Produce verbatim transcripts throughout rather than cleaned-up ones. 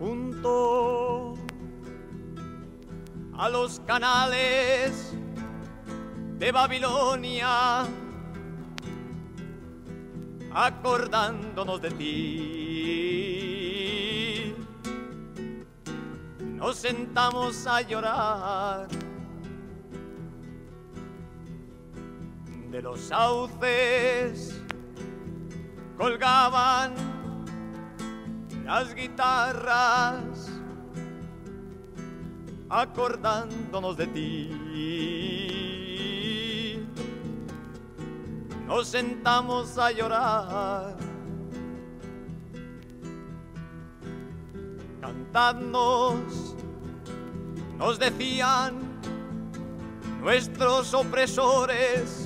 junto a los canales de Babilonia, acordándonos de ti, nos sentamos a llorar. De los sauces colgaban las guitarras, acordándonos de ti, nos sentamos a llorar. Cantadnos, nos decían nuestros opresores.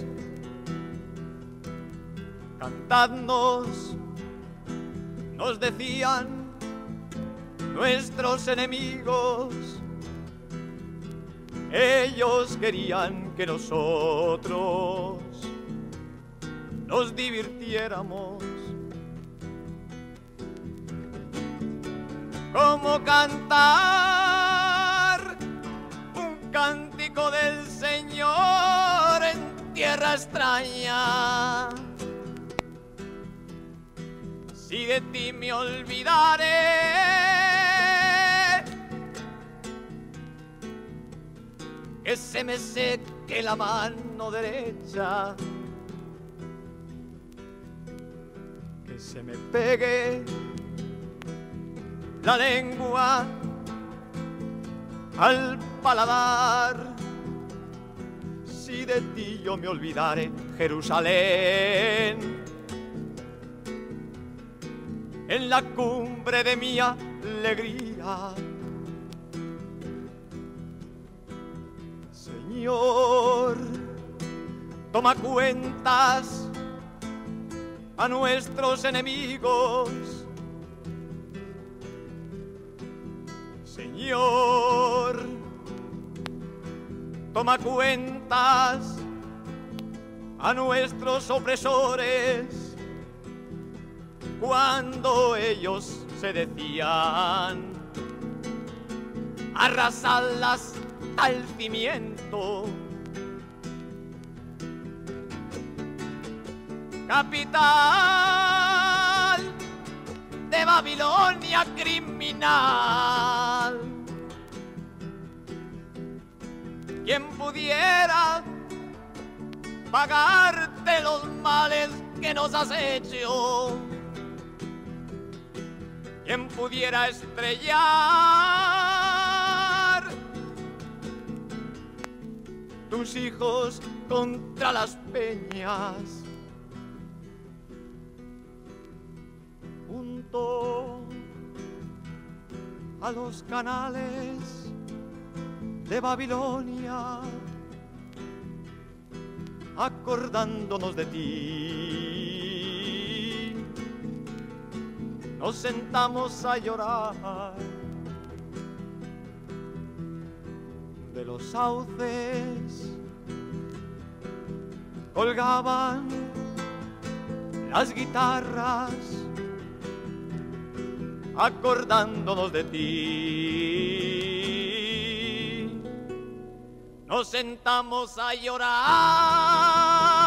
Cantadnos, nos decían nuestros enemigos. Ellos querían que nosotros nos divirtiéramos. ¿Cómo cantar un cántico del Señor en tierra extraña? Si de ti me olvidare, que se me seque la mano derecha, que se me pegue la lengua al paladar. Si de ti yo me olvidare, Jerusalén, en la cumbre de mi alegría. Señor, toma cuentas a nuestros enemigos. Señor, toma cuentas a nuestros opresores. Cuando ellos se decían arrasarlas al cimiento, capital de Babilonia criminal, quien pudiera pagarte los males que nos has hecho, quien pudiera estrellar tus hijos contra las peñas, junto a los canales de Babilonia, acordándonos de ti, nos sentamos a llorar. De los sauces colgaban las guitarras, acordándonos de ti, nos sentamos a llorar.